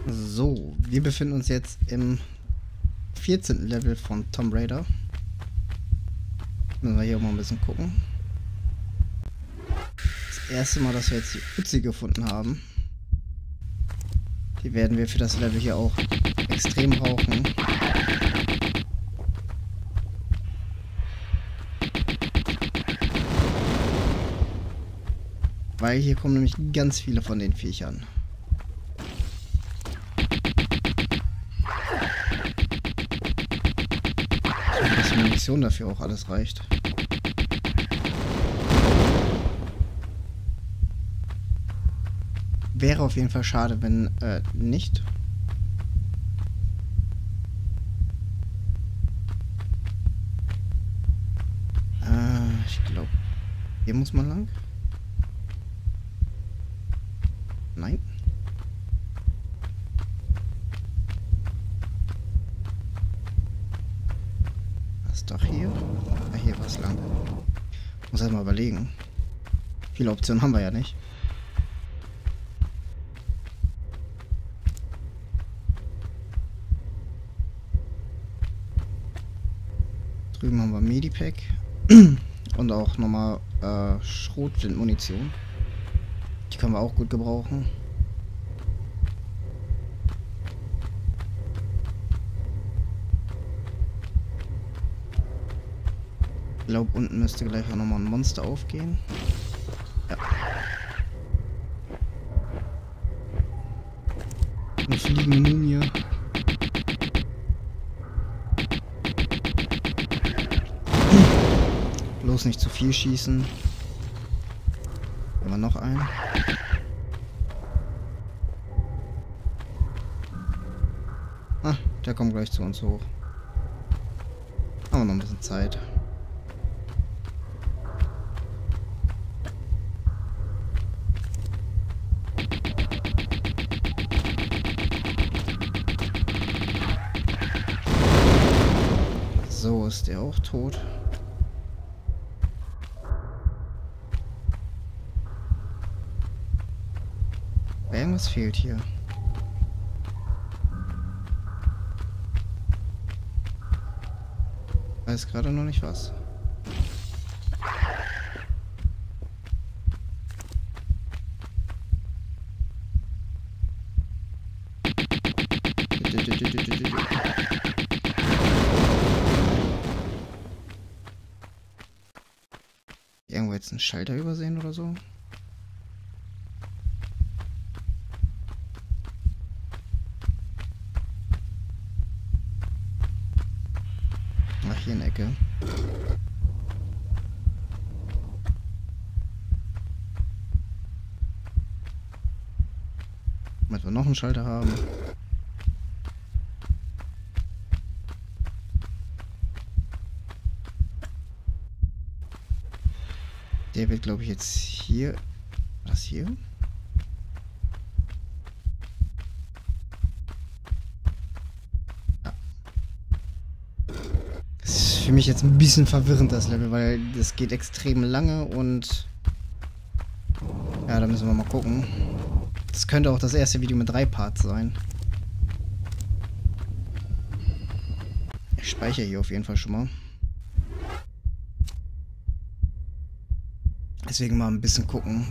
So, wir befinden uns jetzt im 14. Level von Tomb Raider. Müssen wir hier mal ein bisschen gucken. Das erste Mal, dass wir jetzt die Uzi gefunden haben. Die werden wir für das Level hier auch extrem brauchen. Weil hier kommen nämlich ganz viele von den Viechern. Dass die Munition dafür auch alles reicht. Wäre auf jeden Fall schade, wenn nicht. Ich glaube, hier muss man lang. Nein. Was doch hier? Ja, hier war es lang. Muss halt mal überlegen. Viele Optionen haben wir ja nicht. Drüben haben wir Medipack. Und auch nochmal Schrotflintenmunition. Die können wir auch gut gebrauchen. Ich glaube, unten müsste gleich auch nochmal ein Monster aufgehen. Ja. Eine fliegende Mumie. Bloß nicht zu viel schießen. Haben wir noch einen? Ah, der kommt gleich zu uns hoch. Haben wir noch ein bisschen Zeit. So, ist der auch tot. Irgendwas fehlt hier. Weiß gerade noch nicht was. Irgendwo jetzt einen Schalter übersehen oder so? Ach, hier in der Ecke. Damit wir noch einen Schalter haben. Der wird, glaube ich, jetzt hier... Was hier? Ja. Das ist für mich jetzt ein bisschen verwirrend, das Level, weil das geht extrem lange und... Ja, da müssen wir mal gucken. Das könnte auch das erste Video mit 3 Parts sein. Ich speichere hier auf jeden Fall schon mal. Deswegen mal ein bisschen gucken.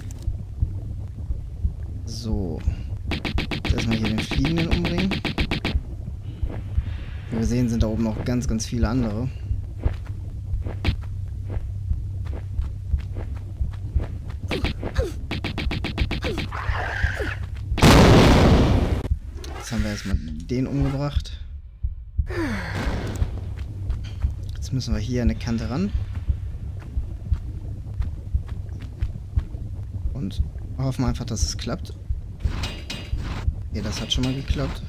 So. Erstmal hier den Fliegenden umbringen. Wie wir sehen, sind da oben noch ganz, ganz viele andere. Jetzt haben wir erstmal den umgebracht. Jetzt müssen wir hier an eine Kante ran. Und hoffen einfach, dass es klappt. Okay, das hat schon mal geklappt.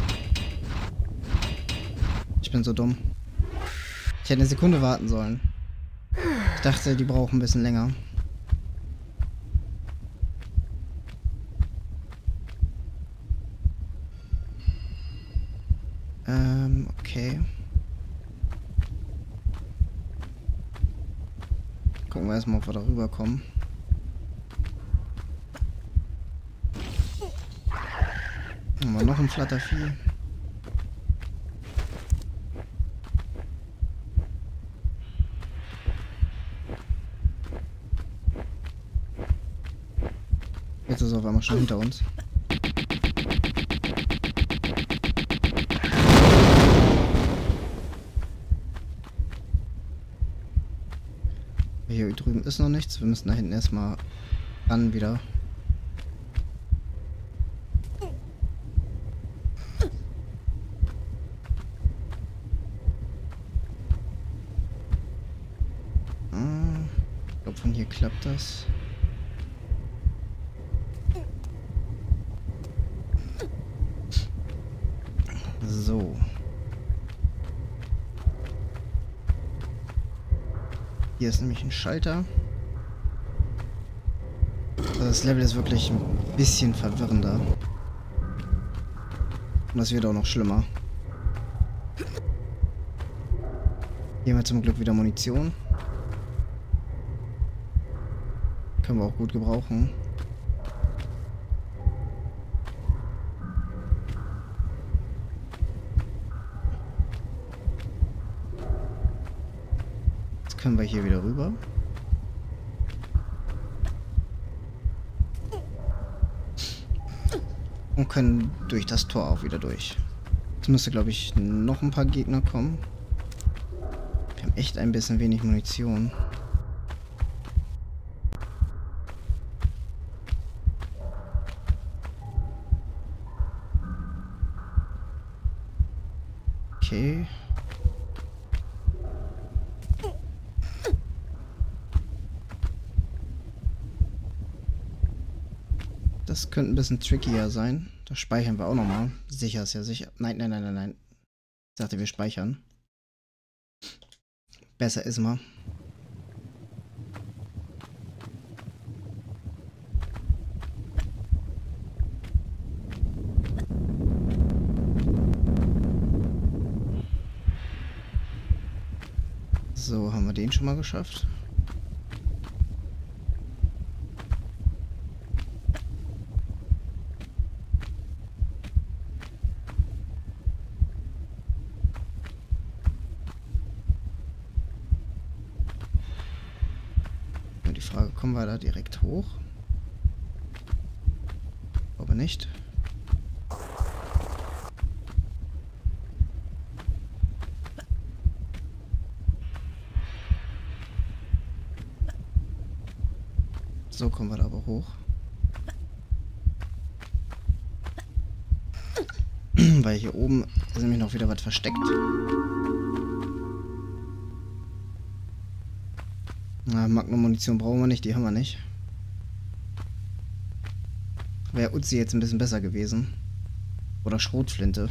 Ich bin so dumm. Ich hätte eine Sekunde warten sollen. Ich dachte, die brauchen ein bisschen länger. Okay. Gucken wir erstmal, ob wir da rüberkommen. Haben wir noch ein Flattervieh. Jetzt ist er auf einmal schon hinter uns. Hier drüben ist noch nichts. Wir müssen da hinten erstmal ran wieder. Ich glaube, von hier klappt das. So. Hier ist nämlich ein Schalter. Also das Level ist wirklich ein bisschen verwirrender. Und das wird auch noch schlimmer. Hier haben wir zum Glück wieder Munition. Können wir auch gut gebrauchen. Jetzt können wir hier wieder rüber. Und können durch das Tor auch wieder durch. Jetzt müsste, glaube ich, noch ein paar Gegner kommen. Wir haben echt ein bisschen wenig Munition. Okay. Das könnte ein bisschen trickier sein. Das speichern wir auch nochmal. Sicher ist ja sicher. Nein, nein, nein, nein, nein. Ich dachte, wir speichern. Besser ist mal. So, haben wir den schon mal geschafft. Die Frage, kommen wir da direkt hoch? Aber nicht. So kommen wir da aber hoch. Weil hier oben ist nämlich noch wieder was versteckt. Na, Magnum-Munition brauchen wir nicht, die haben wir nicht. Wäre Uzi jetzt ein bisschen besser gewesen. Oder Schrotflinte.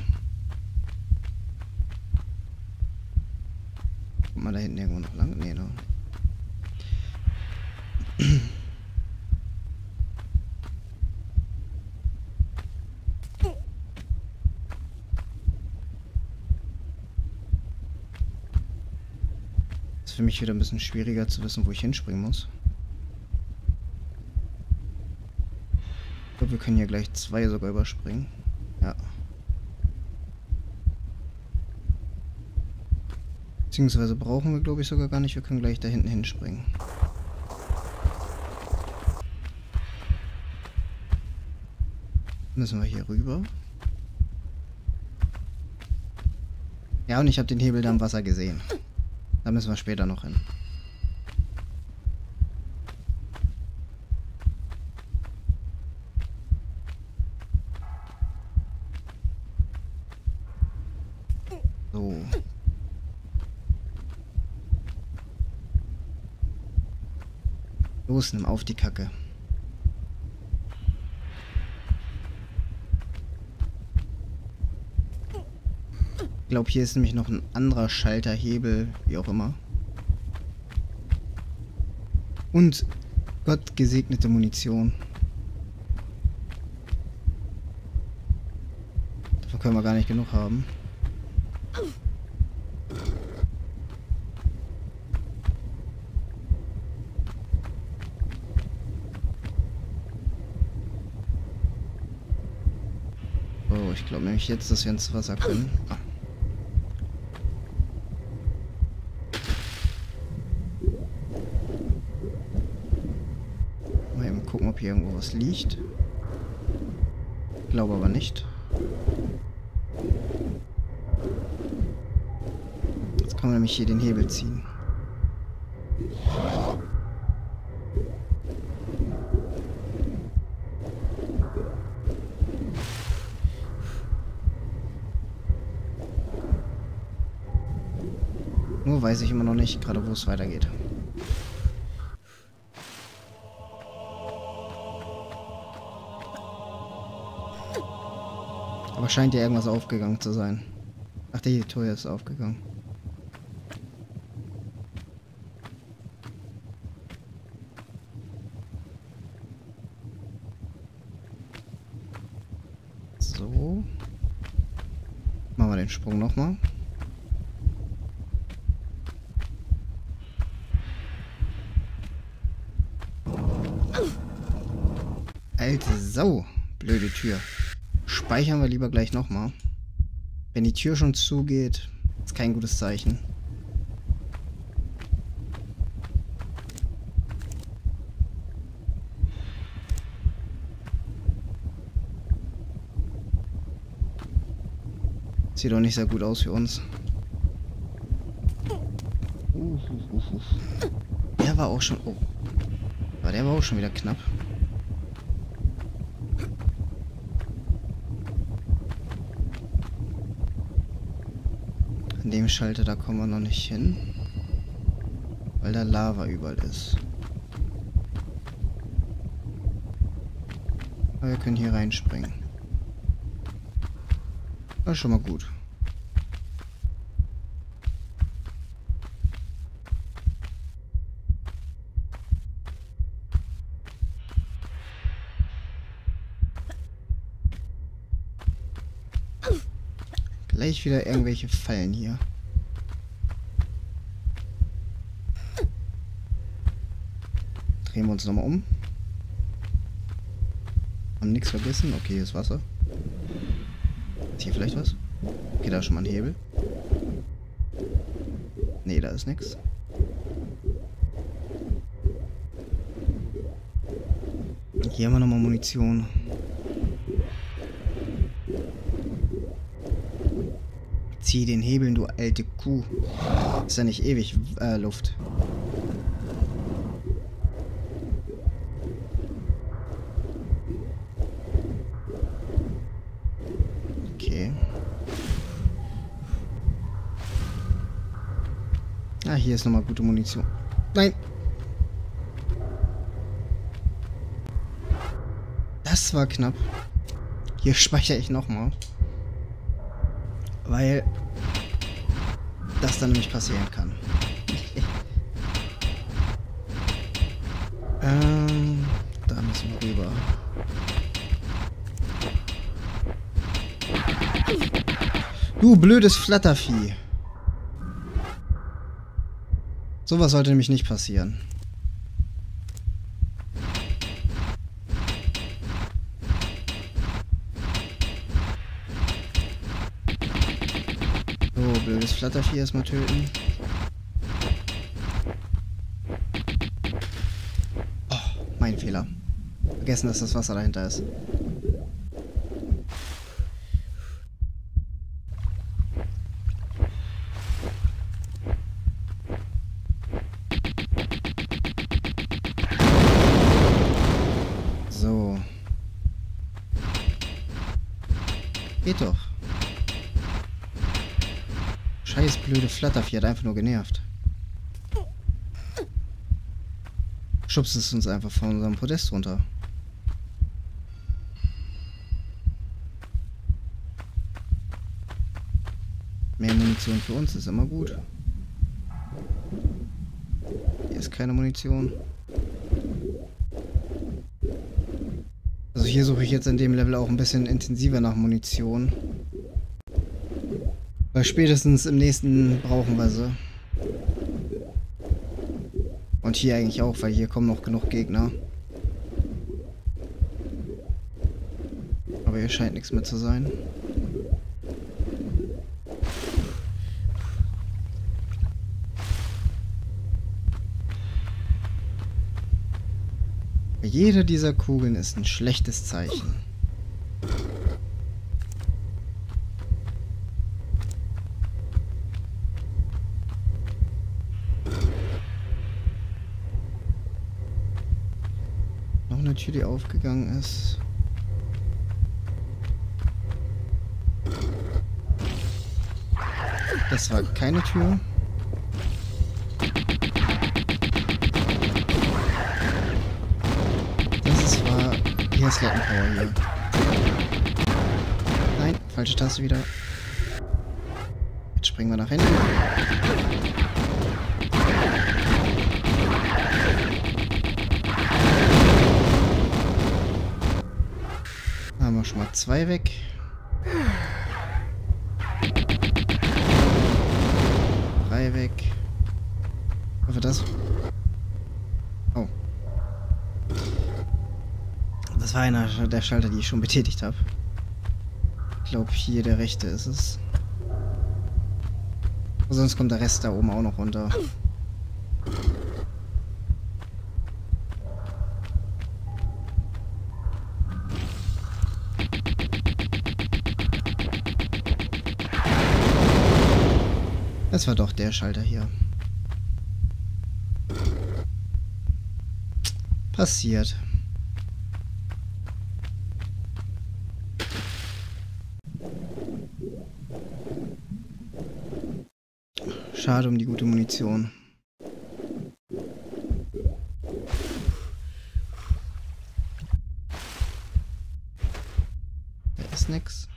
Kommt man da hinten irgendwo noch lang? Nee, ne? Für mich wieder ein bisschen schwieriger zu wissen, wo ich hinspringen muss. Ich glaube, wir können hier gleich 2 sogar überspringen. Ja. Beziehungsweise brauchen wir, glaube ich, sogar gar nicht. Wir können gleich da hinten hinspringen. Müssen wir hier rüber. Ja, und ich habe den Hebel da im Wasser gesehen. Da müssen wir später noch hin. So. Los, nimm auf die Kacke. Ich glaube, hier ist nämlich noch ein anderer Schalter, Hebel, wie auch immer. Und Gott gesegnete Munition. Davon können wir gar nicht genug haben. Oh, ich glaube nämlich jetzt, dass wir ins Wasser können. Ah. Mal eben gucken, ob hier irgendwo was liegt. Glaube aber nicht. Jetzt kann man nämlich hier den Hebel ziehen. Nur weiß ich immer noch nicht, gerade wo es weitergeht. Aber scheint ja irgendwas aufgegangen zu sein. Ach, die Tür ist aufgegangen. So. Machen wir den Sprung nochmal. Alte Sau. Blöde Tür. Speichern wir lieber gleich nochmal. Wenn die Tür schon zugeht, ist kein gutes Zeichen. Sieht doch nicht sehr gut aus für uns. Der war auch schon... Oh. Aber der war auch schon wieder knapp. An dem Schalter, da kommen wir noch nicht hin. Weil da Lava überall ist. Aber wir können hier reinspringen. Das ist schon mal gut. Gleich wieder irgendwelche Fallen hier. Drehen wir uns nochmal um. Haben nichts vergessen. Okay, hier ist Wasser. Ist hier vielleicht was? Okay, da ist schon mal ein Hebel. Nee, da ist nichts. Hier haben wir nochmal Munition. Zieh den Hebel, du alte Kuh. Ist ja nicht ewig Luft. Okay. Ah, hier ist nochmal gute Munition. Nein! Das war knapp. Hier speichere ich nochmal. Weil das dann nämlich passieren kann. Da müssen wir rüber. Du blödes Flattervieh. Sowas sollte nämlich nicht passieren. So, blödes Flattervieh erstmal töten. Oh, mein Fehler. Vergessen, dass das Wasser dahinter ist. So. Geht doch. Scheiß blöde Flattervieh hat einfach nur genervt. Schubst es uns einfach von unserem Podest runter. Mehr Munition für uns ist immer gut. Hier ist keine Munition. Also hier suche ich jetzt in dem Level auch ein bisschen intensiver nach Munition. Weil spätestens im nächsten brauchen wir sie. Und hier eigentlich auch, weil hier kommen noch genug Gegner. Aber hier scheint nichts mehr zu sein. Jede dieser Kugeln ist ein schlechtes Zeichen. Noch eine Tür, die aufgegangen ist. Das war keine Tür. Hier ist Slettenpower hier. Nein, falsche Taste wieder. Jetzt springen wir nach hinten. Da haben wir schon mal 2 weg. Weg. Ich hoffe das. Oh. Das war einer der Schalter, die ich schon betätigt habe. Ich glaube, hier der rechte ist es. Sonst kommt der Rest da oben auch noch runter. Das war doch der Schalter hier. Passiert. Schade um die gute Munition. Da ist nix.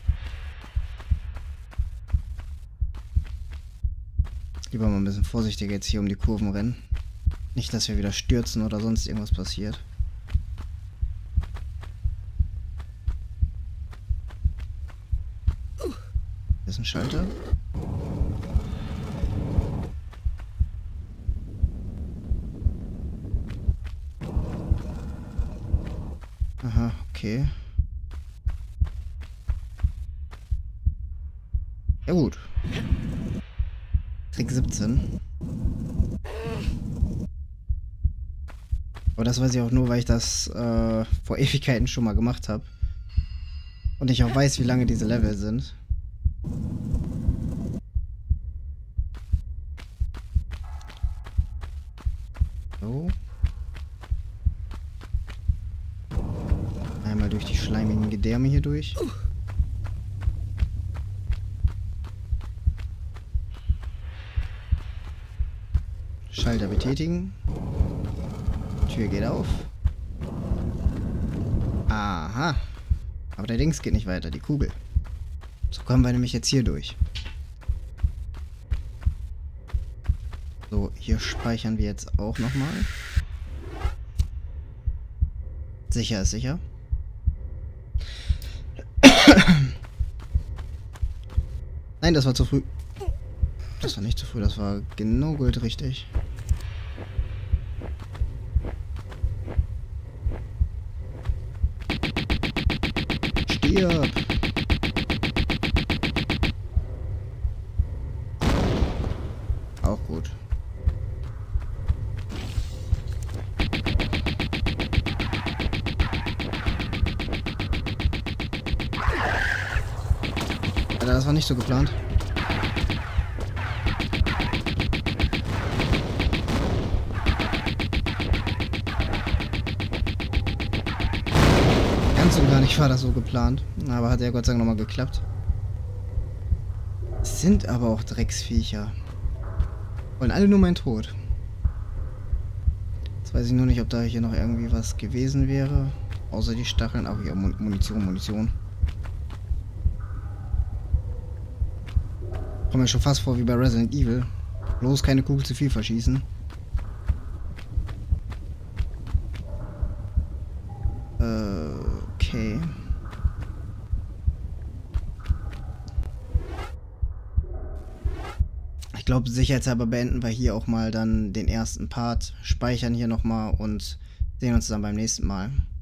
Lieber mal ein bisschen vorsichtiger jetzt hier um die Kurven rennen. Nicht, dass wir wieder stürzen oder sonst irgendwas passiert. Hier ist ein Schalter. Aha, okay. Ja gut. Trick 17. Aber das weiß ich auch nur, weil ich das vor Ewigkeiten schon mal gemacht habe. Und ich auch weiß, wie lange diese Level sind. So. Einmal durch die schleimigen Gedärme hier durch. Schalter betätigen. Tür geht auf. Aha. Aber der Dings geht nicht weiter, die Kugel. So kommen wir nämlich jetzt hier durch. So, hier speichern wir jetzt auch nochmal. Sicher ist sicher. Nein, das war zu früh. Das war nicht zu früh, das war genau gut richtig. Stirb! Auch gut. Alter, das war nicht so geplant. Ganz und gar nicht war das so geplant. Aber hat ja Gott sei Dank nochmal geklappt. Es sind aber auch Drecksviecher. Wollen alle nur meinen Tod. Jetzt weiß ich nur nicht, ob da hier noch irgendwie was gewesen wäre. Außer die Stacheln. Aber hier Munition. Kommt mir schon fast vor wie bei Resident Evil. Bloß keine Kugel zu viel verschießen. Okay. Ich glaube, sicherheitshalber beenden wir hier auch mal dann den ersten Part. Speichern hier nochmal und sehen uns dann beim nächsten Mal.